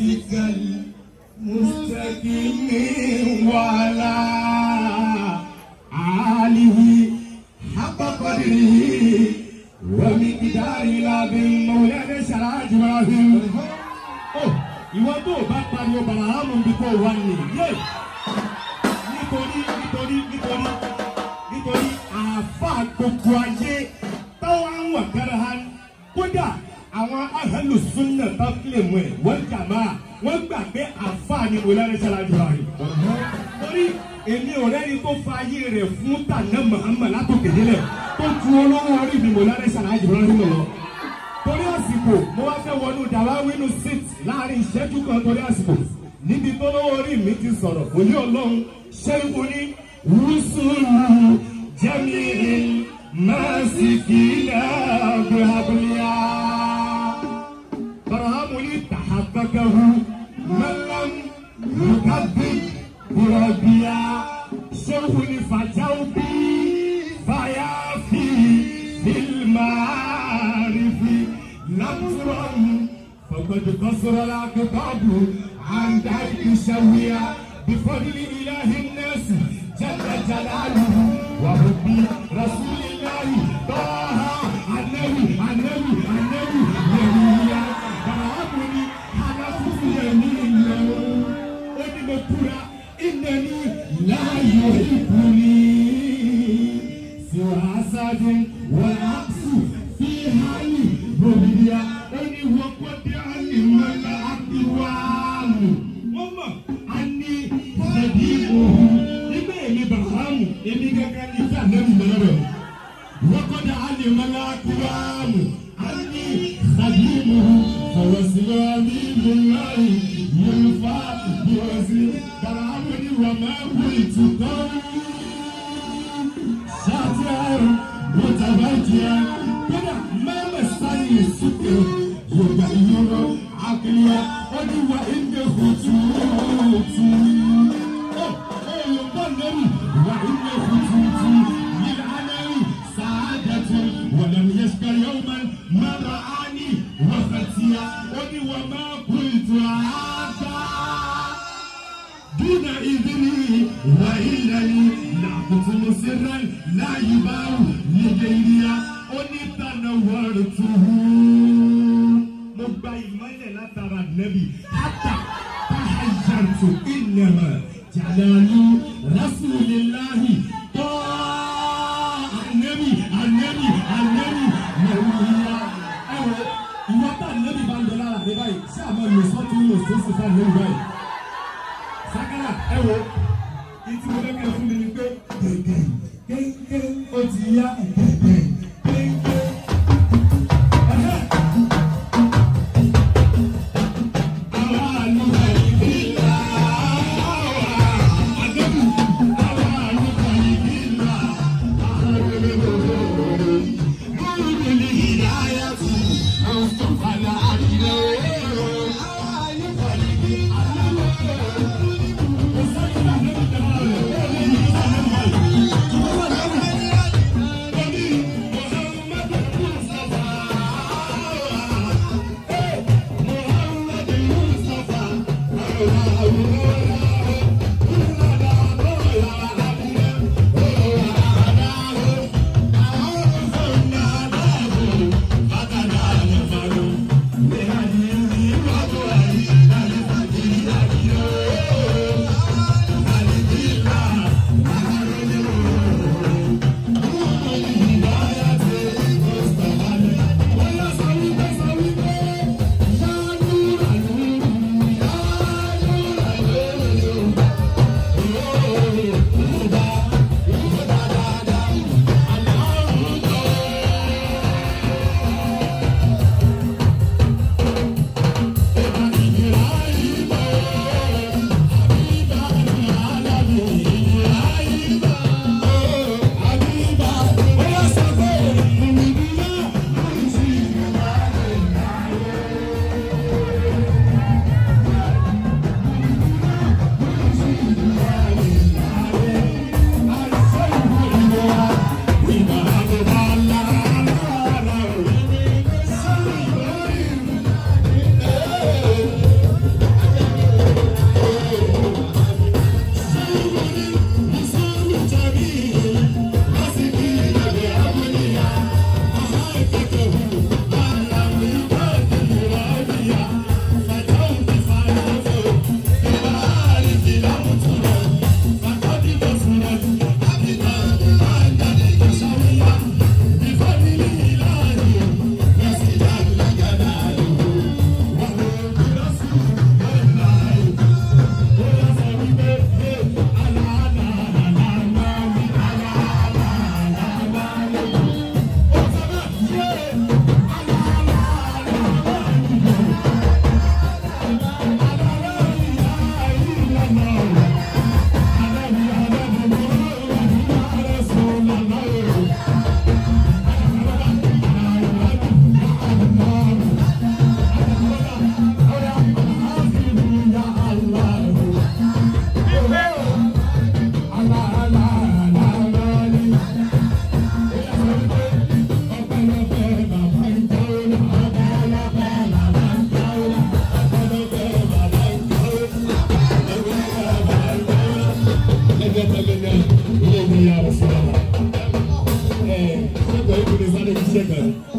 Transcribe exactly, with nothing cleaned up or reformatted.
صراطك المستقيم وعلى آله حق قدره ومقدار العظيم مولانا شرع إبراهيم. ìwọ tó bá pariwo bàràhàmù bí kò wá ní yé nítorí nítorí nítorí nítorí àáfà gbogbo ayé táwọn àwọn àgbàrá hàn kódà àwọn ahlu sunna tó kílè mú ẹ wọ́n jàmá wọ́n gbà pé àáfà ni Mawlana Sharif Ibrahim. torí èmi ò rẹ́ni tó fa ayé rẹ̀ fún tànà Muhammad látòkè délẹ̀ tó ju olówó orí mi Mawlana Sharif Ibrahim lọ. torí àsìkò mo wá fẹ́ wọnú dàwáwínú sit láàrin ìṣẹ́jú kan torí àsìkò níbi tó lówó orí mi ti sọ̀rọ̀ òní ọlọ́run ṣẹ́yìnbó ní rúṣùlù jẹ́mi màsíkìlá bíhábíyá. bàràhàmù ní tàhàbàkàhù mẹ́lẹ́m lùkàbí bùrọ̀bíyá. ṣẹ́yìnbó ní fàjáwó bí fàyàfì fìlmáàrífì. نصرا فقد قصر العقاب عن ذلك سويا بفضل اله الناس جل جلاله وحب رسول الله طه النبي النبي النبي يا بابني حلفت يمينا ودمتنا انني لا يحبني سوى حسد والعكس في حالي Bobia, only work what they are in my active Mama, I need the people. They may be Baham, they may get a number. What are the animal? I need the people for a silly life. You fat, you are silly, but I'm ready to come. Shut down, what about you? Mama Sani Suku, Yoga Yoro, Aklia, Odiwa in the Hutu. Oh, oh, you don't know me. Wa in the Hutu, Milanari, Saadatu, Wadam Yeska Yoman, Maraani, Wafatia, Odiwa Makultua. Duna Idini, Wa Ilani, Nakutu Sirran, La Yibau, Nigeria. Onítànà wọ́ọ̀rù tuhu. Mo gba ìmọ̀lẹ̀ látara nẹ́bí. Hátà táhàjàntù ìnàmà jàlálù rásùlélàhì tó ànẹ́bí ànẹ́bí ànẹ́bí nàìjíríà. Ẹ wo ìwọ tá ànẹ́bí bá ń lọ lára rẹ báyìí ṣé àmọ́ lò sọ́tún lò sósì fún ànẹ́bí báyìí. Sákàrà ẹ wo ìtì mo lẹ́kẹ̀ẹ́ fún mi ni pé gẹ̀gẹ̀ gẹ̀gẹ̀ ó ti yá gẹ̀gẹ̀. tún lè sáré iṣẹ́ kan ni.